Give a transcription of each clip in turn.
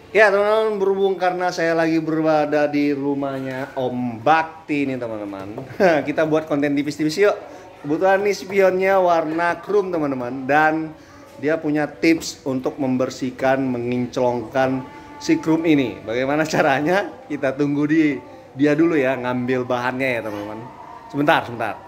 Ya teman-teman, berhubung karena saya lagi berada di rumahnya Om Bakti nih teman-teman. Kita buat konten tipis-tipis yuk. Kebetulan nih spionnya warna chrome teman-teman. Dan dia punya tips untuk membersihkan, menginclongkan si chrome ini. Bagaimana caranya? Kita tunggu dia dulu ya, ngambil bahannya ya teman-teman. Sebentar.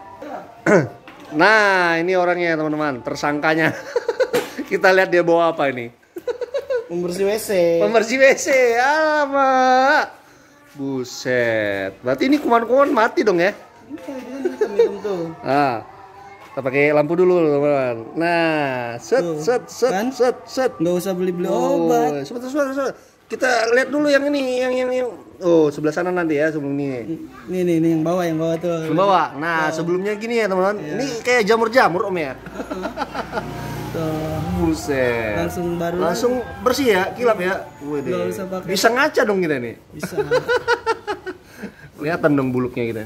Nah ini orangnya teman-teman, tersangkanya. Kita lihat dia bawa apa ini. Pembersih WC. Pembersih WC, alamak. Buset. Berarti ini kuman-kuman mati dong ya? Hitam tuh. Ah, kita pakai lampu dulu teman-teman. Nah, set. Nggak usah beli-beli obat. Sebentar. Kita lihat dulu yang ini, yang. Oh, sebelah sana nanti ya sebelum ini. Ini yang bawah tuh. Yang bawah. Nah, sebelumnya gini ya teman-teman. Iya. Ini kayak jamur-jamur Om ya. Tuh. Buset. Langsung bersih ya, kilap ya. Nggak usah pakai. Bisa ngaca dong kita nih. Bisa. Kelihatan dong buluknya kita.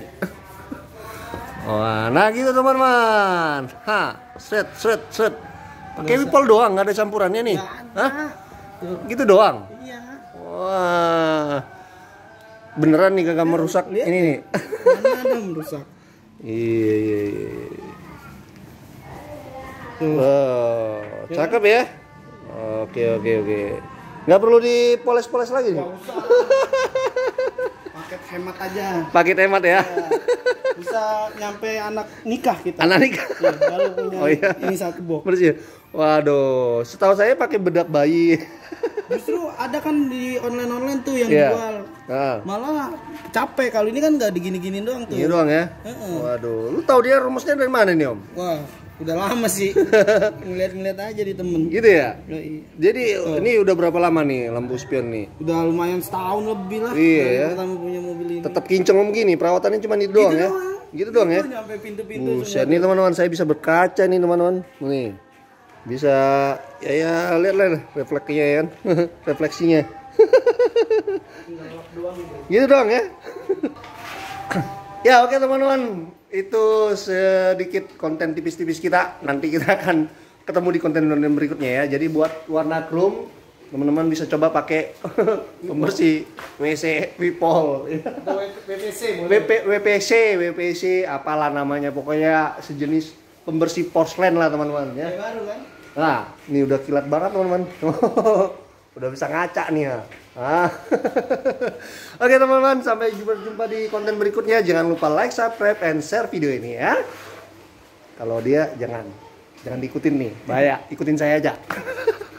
Wah, nah gitu teman-teman. Set. Pakai wipol doang, nggak ada campurannya nih. Hah? Gitu doang. Iya. Wah. Beneran nih kagak merusak Lihat. ini nih. Mana ada merusak? Iya. Tuh. Oh, cakep ya. Oke. Nggak perlu dipoles-poles lagi nih. Nggak usah. Paket hemat aja. Paket hemat ya. Bisa nyampe anak nikah kita. Anak nikah. Ya, baru punya iya. ini satu box. Bersih. Waduh, setahu saya pakai bedak bayi. Justru ada kan di online tuh yang Iya. jual. Nah, Malah capek kalau ini kan nggak digini-giniin doang tuh. ini doang ya. Heeh. Waduh, lu tahu dia rumusnya dari mana nih Om? Wah, udah lama sih. Ngeliat-ngeliat aja di temen. Gitu ya. Yoi. Jadi ini udah berapa lama nih lampu spion nih? Udah lumayan setahun lebih lah. Iya dari ya. pertama punya mobil ini. Tetap kinclong Om gini, perawatannya cuma itu doang ya. Gitu doang ya. Nyampe pintu-pintu Buset, nih teman-teman, saya bisa berkaca nih teman-teman. Nih. Bisa ya lihat refleksinya ya kan. Refleksinya. Gitu doang ya. Ya oke teman-teman, itu sedikit konten tipis-tipis kita. Nanti kita akan ketemu di konten-konten berikutnya ya. Jadi buat warna chrome, teman-teman bisa coba pakai pembersih WC Wipol. PVC WPC, apalah namanya, pokoknya sejenis pembersih porselen lah teman-teman ya. baru kan? Nah, ini udah kilat banget teman-teman. Udah bisa ngaca nih ya. Oke teman-teman, sampai jumpa di konten berikutnya. Jangan lupa like, subscribe, and share video ini ya. Kalau dia jangan diikutin nih, bahaya. Ikutin saya aja.